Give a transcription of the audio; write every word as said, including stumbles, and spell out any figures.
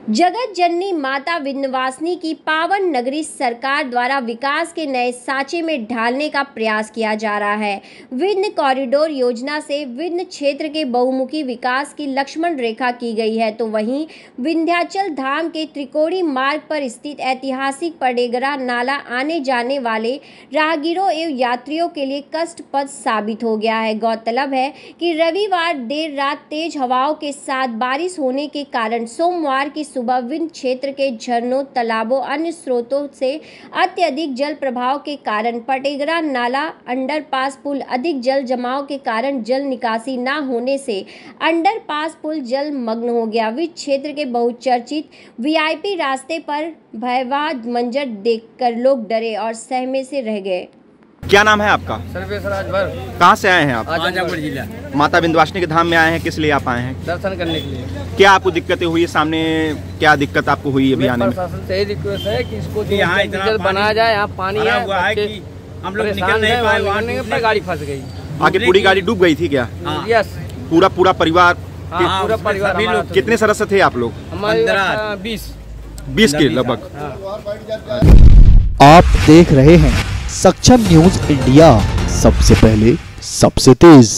जगत जननी माता विंध्यवासिनी की पावन नगरी सरकार द्वारा विकास के नए सांचे में ढालने का प्रयास किया जा रहा है। विंध्य कॉरिडोर योजना से विंध्य क्षेत्र के बहुमुखी विकास की लक्ष्मण रेखा की गई है, तो वहीं विंध्याचल धाम के त्रिकोणी मार्ग पर स्थित ऐतिहासिक पडेगरा नाला आने जाने वाले राहगीरों एवं यात्रियों के लिए कष्टप्रद साबित हो गया है। गौरतलब है कि रविवार देर रात तेज हवाओं के साथ बारिश होने के कारण सोमवार की सुबह विंध्य क्षेत्र के झरनों, तालाबों, अन्य स्रोतों से अत्यधिक जल प्रवाह के कारण पडेगरा नाला अंडरपास पुल अधिक जल जमाव के कारण जल निकासी न होने से अंडरपास पुल जलमग्न हो गया। विंध्य क्षेत्र के बहुचर्चित वीआईपी रास्ते पर भयावह मंजर देखकर लोग डरे और सहमे से रह गए। क्या नाम है आपका? सर्वेश राजभर। कहाँ से आए हैं आप? आजमगढ़ जिला। माता विंध्यवासिनी के धाम में आए हैं, किस लिए आप आए हैं? दर्शन करने के लिए। क्या आपको दिक्कतें हुई? सामने क्या दिक्कत आपको हुई अभी आने में? प्रशासन से यही रिक्वेस्ट है कि इसको यहाँ इतना बनाया जाए। यहाँ पानी है, कि हम लोग निकल नहीं पाए, वहाँ गाड़ी फंस गई। आगे पूरी गाड़ी डूब गई थी क्या? यस। पूरा पूरा परिवार? पूरा परिवार। कितने सदस्य थे आप लोग? हमारे बीस बीस के लगभग। आप देख रहे हैं सक्षम न्यूज इंडिया, सबसे पहले सबसे तेज।